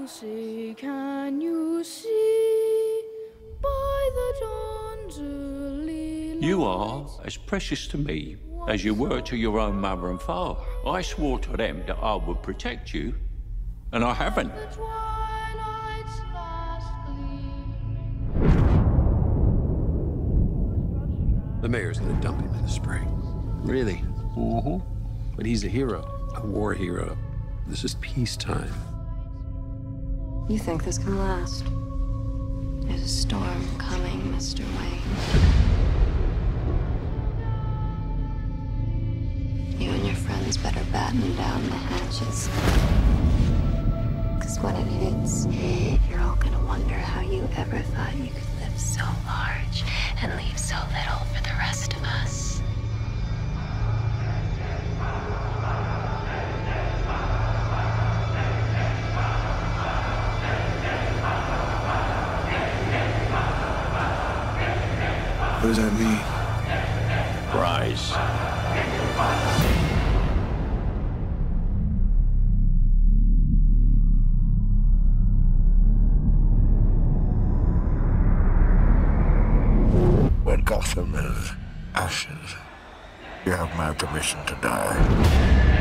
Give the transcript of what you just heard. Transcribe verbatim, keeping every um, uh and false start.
see, can you see by the dawn's early light? You are as precious to me as you were to your own mother and father. I swore to them that I would protect you, and I haven't. The twilight's last gleam. The mayor's gonna dump him in the spring. Really? Mm-hmm. But he's a hero. A war hero. This is peacetime. You think this can last? There's a storm coming, Mister Wayne. You and your friends better batten down the hatches. Because when it hits, you're all gonna wonder how you ever thought you could live so large and leave so little for the rest of us. What does that mean? Rise. When Gotham is ashes, you have my permission to die.